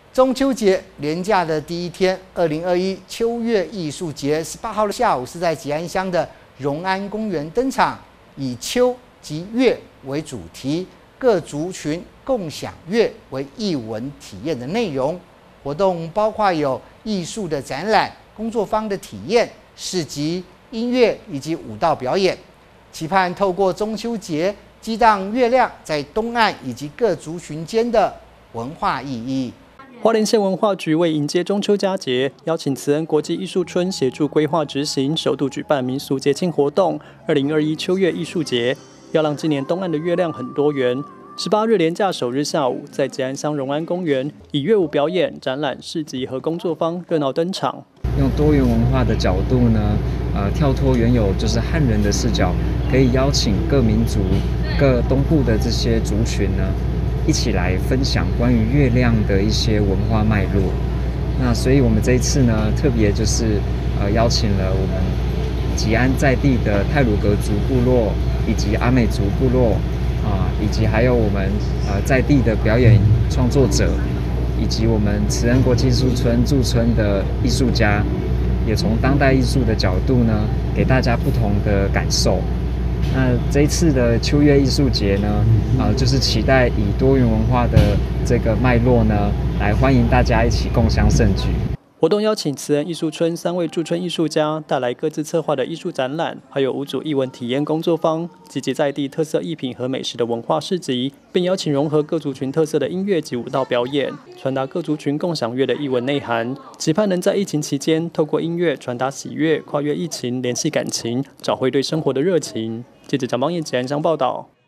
中秋节连假的第一天，2021秋月艺术节18号的下午是在吉安乡的荣安公园登场，以秋及月为主题，各族群共享月为艺文体验的内容。活动包括有艺术的展览、工作坊的体验、市集、音乐以及舞蹈表演，期盼透过中秋节激荡月亮在东岸以及各族群间的文化意义。 花莲县文化局为迎接中秋佳节，邀请慈恩国际艺术村协助规划执行，首度举办民俗节庆活动2021秋月艺术节，要让今年东岸的月亮很多元。18日连假首日下午，在吉安乡荣安公园，以乐舞表演、展览、市集和工作坊热闹登场。 用多元文化的角度呢，跳脱原有就是汉人的视角，可以邀请各民族、各东部的这些族群呢，一起来分享关于月亮的一些文化脉络。那所以我们这一次呢，特别就是邀请了我们吉安在地的太鲁阁族部落以及阿美族部落以及还有我们在地的表演创作者，以及我们慈恩国际艺术村驻村的艺术家，也从当代艺术的角度呢，给大家不同的感受。那这一次的秋月艺术节呢，就是期待以多元文化的这个脉络呢，来欢迎大家一起共襄盛举。 活动邀请慈恩艺术村3位驻村艺术家带来各自策划的艺术展览，还有5组艺文体验工作坊，集结在地特色艺品和美食的文化市集，并邀请融合各族群特色的音乐及舞蹈表演，传达各族群共享月的艺文内涵，期盼能在疫情期间透过音乐传达喜悦，跨越疫情联系感情，找回对生活的热情。记者蒋邦彦吉安乡报道。